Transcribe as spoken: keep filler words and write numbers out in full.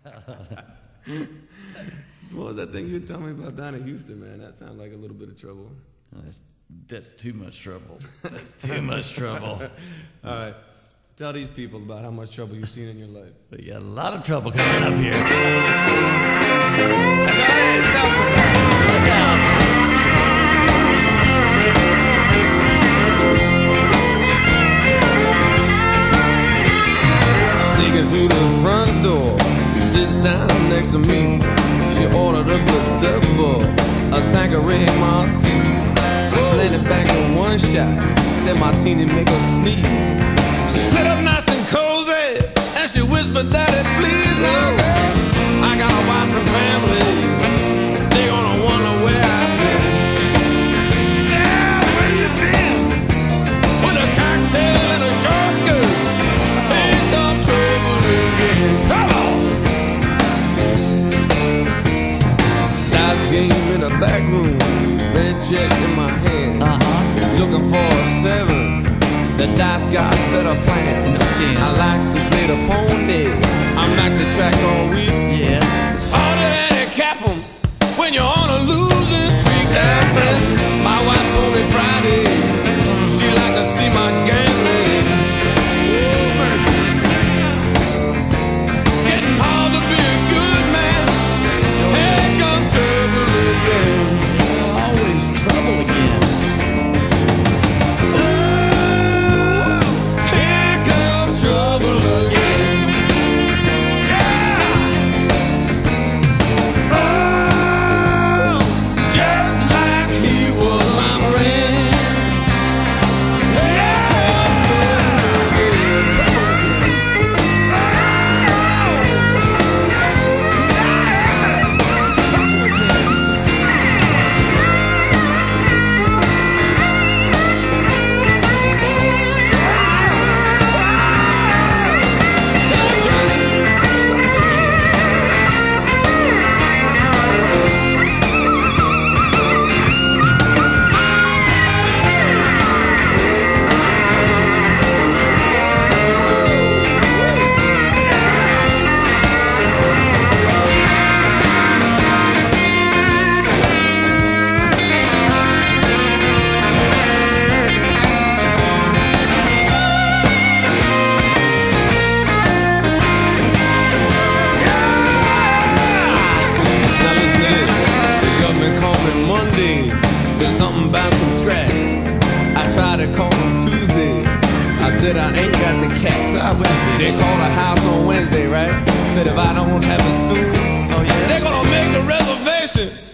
What was that thing you were telling me about down in Houston, man? That sounded like a little bit of trouble. That's, that's too much trouble. That's too much trouble. All right. Tell these people about how much trouble you've seen in your life. But you got a lot of trouble coming up here. Go ahead, tell me. Look out. Sneaking through the front door, sits down next to me. She ordered up a double, a Tanqueray martini. She slanted back in one shot, said martini make her sneeze. She split up nice and cozy, and she whispered, "Daddy, please now, girl, I got a wife and family. They gonna wonder where I've been." Yeah, where you been? With a cocktail and a short skirt, picked up trouble again. Come on! Dice game in the back room, red check in my hand. Uh-huh. Looking for a seven. The dice got better plans. No chance. I like to play the pony. I make the track all week. Yeah. It's hard to handicap 'em when you're on a losing streak. Now, friends, my wife told me Friday she like to see my game ready. Ooh, mercy. Getting hard to be a good man. Here comes trouble again. Always trouble again. Said something about some scratch. I tried to call them Tuesday. I said I ain't got the cash. They called a house on Wednesday, right? Said if I don't have it soon, oh yeah, they're gonna make the reservation.